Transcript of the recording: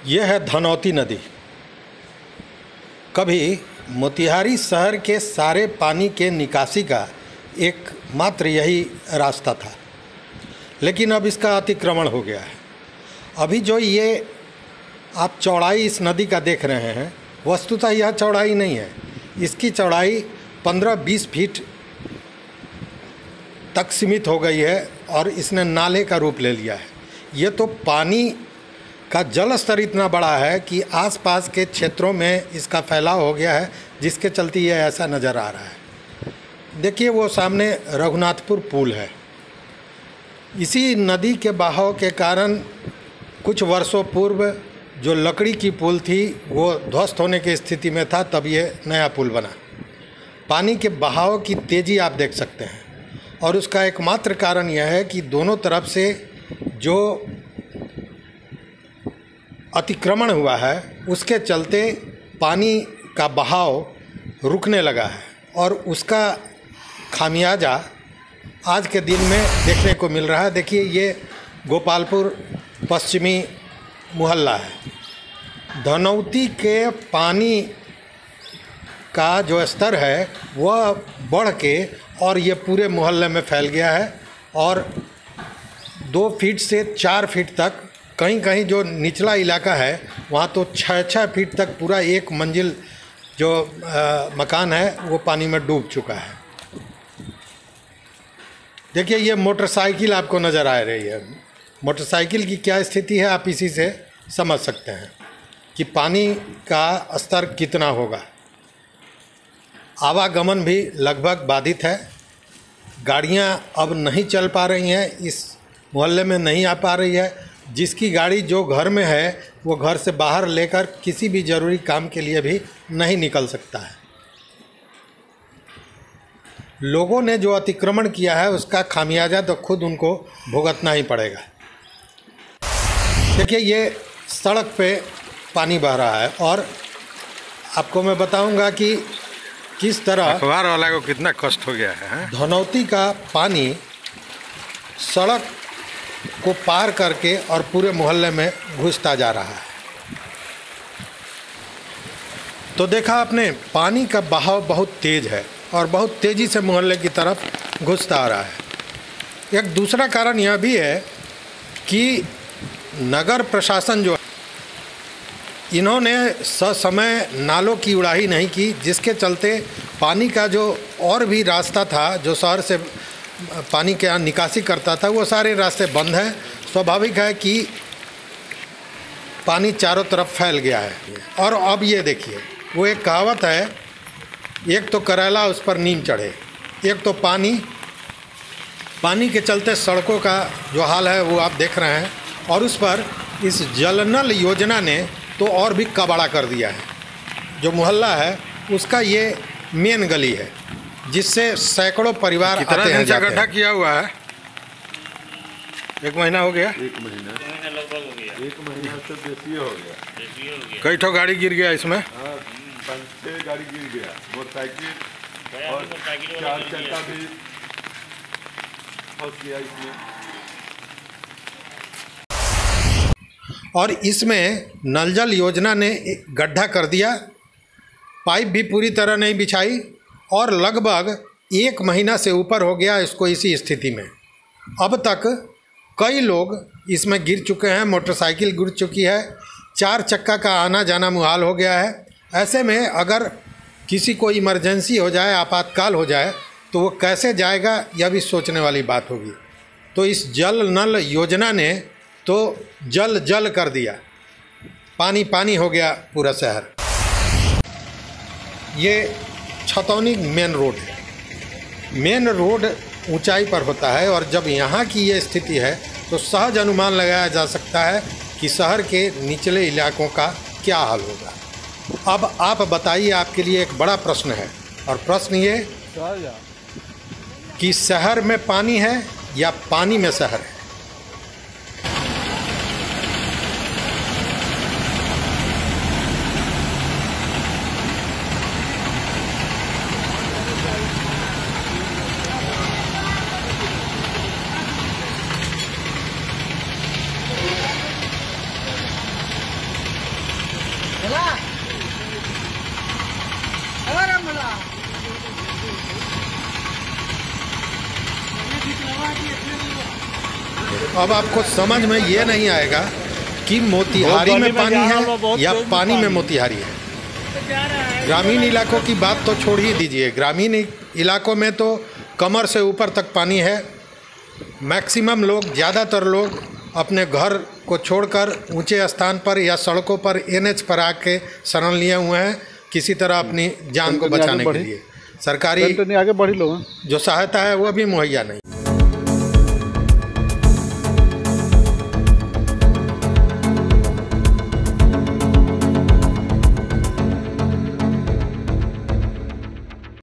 यह है धनौती नदी। कभी मोतिहारी शहर के सारे पानी के निकासी का एकमात्र यही रास्ता था, लेकिन अब इसका अतिक्रमण हो गया है। अभी जो ये आप चौड़ाई इस नदी का देख रहे हैं, वस्तुतः यह चौड़ाई नहीं है। इसकी चौड़ाई 15-20 फीट तक सीमित हो गई है और इसने नाले का रूप ले लिया है। ये तो पानी का जल स्तर इतना बड़ा है कि आसपास के क्षेत्रों में इसका फैलाव हो गया है, जिसके चलते ये ऐसा नज़र आ रहा है। देखिए वो सामने रघुनाथपुर पुल है। इसी नदी के बहाव के कारण कुछ वर्षों पूर्व जो लकड़ी की पुल थी वो ध्वस्त होने की स्थिति में था, तब ये नया पुल बना। पानी के बहाव की तेज़ी आप देख सकते हैं, और उसका एकमात्र कारण यह है कि दोनों तरफ से जो अतिक्रमण हुआ है उसके चलते पानी का बहाव रुकने लगा है, और उसका खामियाजा आज के दिन में देखने को मिल रहा है। देखिए ये गोपालपुर पश्चिमी मोहल्ला है। धनौती के पानी का जो स्तर है वह बढ़ के और ये पूरे मोहल्ले में फैल गया है, और 2 फीट से 4 फीट तक, कहीं कहीं जो निचला इलाका है वहाँ तो 6-6 फीट तक पूरा एक मंजिल जो मकान है वो पानी में डूब चुका है। देखिए ये मोटरसाइकिल आपको नज़र आ रही है। मोटरसाइकिल की क्या स्थिति है आप इसी से समझ सकते हैं कि पानी का स्तर कितना होगा। आवागमन भी लगभग बाधित है। गाड़ियां अब नहीं चल पा रही हैं, इस मोहल्ले में नहीं आ पा रही है। जिसकी गाड़ी जो घर में है वो घर से बाहर लेकर किसी भी ज़रूरी काम के लिए भी नहीं निकल सकता है। लोगों ने जो अतिक्रमण किया है उसका खामियाजा तो खुद उनको भुगतना ही पड़ेगा। देखिए ये सड़क पे पानी बह रहा है, और आपको मैं बताऊंगा कि किस तरह अखबार वाला को कितना कष्ट हो गया है। धनौती का पानी सड़क को पार करके और पूरे मोहल्ले में घुसता जा रहा है। तो देखा आपने, पानी का बहाव बहुत तेज़ है और बहुत तेज़ी से मोहल्ले की तरफ घुसता आ रहा है। एक दूसरा कारण यह भी है कि नगर प्रशासन जो है, इन्होंने ससमय नालों की उड़ाही नहीं की, जिसके चलते पानी का जो और भी रास्ता था जो शहर से पानी के यहाँ निकासी करता था, वो सारे रास्ते बंद हैं। स्वाभाविक है कि पानी चारों तरफ फैल गया है। और अब ये देखिए, वो एक कहावत है, एक तो करेला उस पर नीम चढ़े, एक तो पानी के चलते सड़कों का जो हाल है वो आप देख रहे हैं, और उस पर इस जल नल योजना ने तो और भी कबाड़ा कर दिया है। जो मोहल्ला है उसका ये मेन गली है, जिससे सैकड़ों परिवार आते हैं जाते हैं। गड्ढा किया हुआ है, 1 महीना हो गया। 1 महीना लगभग हो गया। 1 महीना से बेसी हो गया। कई ठो गाड़ी गिर गया इसमें। हाँ, 5-6 गाड़ी गिर गया, मोटरसाइकिल और 4 चक्का भी फंस गया इसमें। और इसमें नल जल योजना ने गड्ढा कर दिया, पाइप भी पूरी तरह नहीं बिछाई, और लगभग 1 महीना से ऊपर हो गया इसको इसी स्थिति में। अब तक कई लोग इसमें गिर चुके हैं, मोटरसाइकिल गिर चुकी है, 4 चक्का का आना जाना मुहाल हो गया है। ऐसे में अगर किसी को इमरजेंसी हो जाए, आपातकाल हो जाए, तो वो कैसे जाएगा, यह भी सोचने वाली बात होगी। तो इस जल नल योजना ने तो जल कर दिया, पानी पानी हो गया पूरा शहर। ये छतौनी मेन रोड है। मेन रोड ऊंचाई पर होता है, और जब यहाँ की ये स्थिति है तो सहज अनुमान लगाया जा सकता है कि शहर के निचले इलाकों का क्या हाल होगा। अब आप बताइए, आपके लिए एक बड़ा प्रश्न है, और प्रश्न ये कि शहर में पानी है या पानी में शहर है। अब आपको समझ में ये नहीं आएगा कि मोतिहारी में पानी है या पानी में मोतिहारी है। ग्रामीण इलाकों की बात तो छोड़ ही दीजिए, ग्रामीण इलाकों में तो कमर से ऊपर तक पानी है। मैक्सिमम लोग, ज़्यादातर लोग अपने घर को छोड़कर ऊंचे स्थान पर या सड़कों पर NH पर आके शरण लिए हुए हैं किसी तरह अपनी जान को बचाने के लिए। सरकारी आगे बढ़ी लो जो सहायता है वो भी मुहैया नहीं।